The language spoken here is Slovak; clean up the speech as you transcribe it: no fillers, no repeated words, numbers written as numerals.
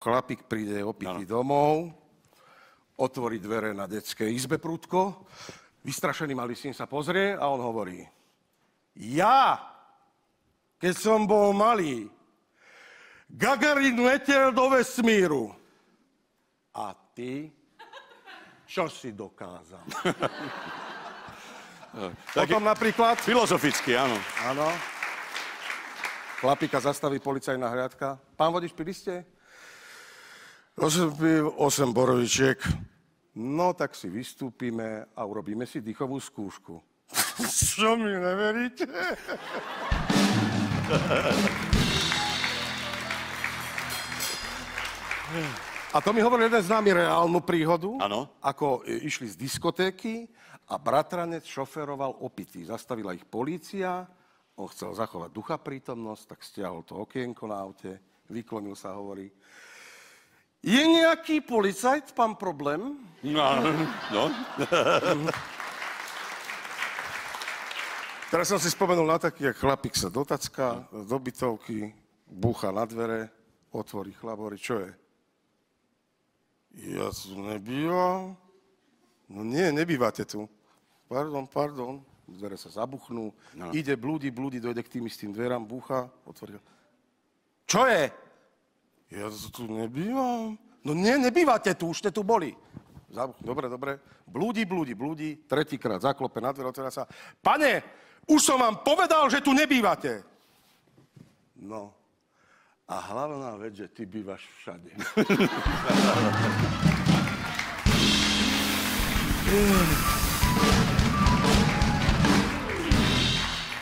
Chlapík príde opitý domov, otvorí dvere na detskej izbe prudko, vystrašený malý syn sa pozrie a on hovorí: Ja, keď som bol malý, Gagarin letel do vesmíru. A ty, čo si dokázal? Potom napríklad... Filozoficky, áno. Áno. Chlapíka zastaví policajná hliadka. Pán vodič, pili ste? 8 pív, 8 borovičiek. No, tak si vystúpime a urobíme si dýchovú skúšku. Čo mi neveríte? A to mi hovoril jeden známy reálnu príhodu. Áno. Ako išli z diskotéky a bratranec šoferoval opitý. Zastavila ich polícia, on chcel zachovať ducha prítomnosť, tak stiahol to okienko na aute, vyklonil sa a hovorí: Je nejaký policajt, pán problém? No. Teraz som si spomenul na taký, jak chlapík sa dotacká do bytovky, búcha na dvere, otvorí chlap, hovorí: Čo je? Ja tu nebývam. No nie, nebývate tu. Pardon. Dvere sa zabuchnú, ide, blúdi, dojde k tým istým dverám, búcha, otvorí. Čo je? Ja tu nebývam. No nie, nebývate tu, už ste tu boli. Dobre. Blúdi. Tretíkrát zaklope na dvere, otvára sa. Pane, už som vám povedal, že tu nebývate. No. A hlavná vec, že ty bývaš všade.